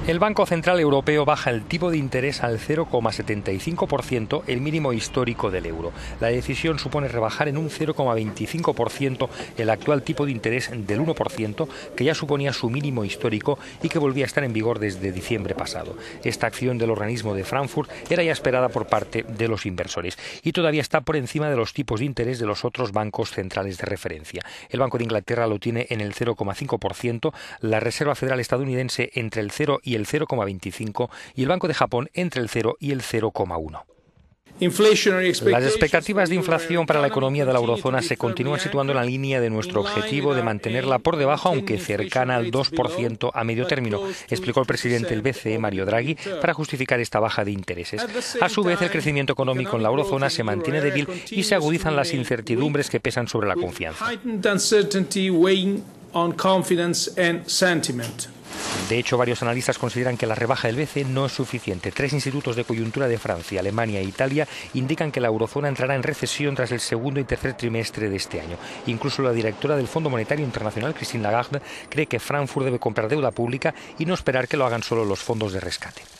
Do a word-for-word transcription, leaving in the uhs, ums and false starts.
El Banco Central Europeo baja el tipo de interés al cero coma setenta y cinco por ciento, el mínimo histórico del euro. La decisión supone rebajar en un cero coma veinticinco por ciento el actual tipo de interés del uno por ciento, que ya suponía su mínimo histórico y que volvía a estar en vigor desde diciembre pasado. Esta acción del organismo de Frankfurt era ya esperada por parte de los inversores y todavía está por encima de los tipos de interés de los otros bancos centrales de referencia. El Banco de Inglaterra lo tiene en el cero coma cinco por ciento, la Reserva Federal estadounidense entre el cero y el cero coma veinticinco y el Banco de Japón entre el cero y el cero coma uno. Las expectativas de inflación para la economía de la eurozona se continúan situando en la línea de nuestro objetivo de mantenerla por debajo, aunque cercana al dos por ciento a medio término, explicó el presidente del B C E, Mario Draghi, para justificar esta baja de intereses. A su vez, el crecimiento económico en la eurozona se mantiene débil y se agudizan las incertidumbres que pesan sobre la confianza. De hecho, varios analistas consideran que la rebaja del B C E no es suficiente. Tres institutos de coyuntura de Francia, Alemania e Italia indican que la eurozona entrará en recesión tras el segundo y tercer trimestre de este año. Incluso la directora del Fondo Monetario Internacional, Christine Lagarde, cree que Frankfurt debe comprar deuda pública y no esperar que lo hagan solo los fondos de rescate.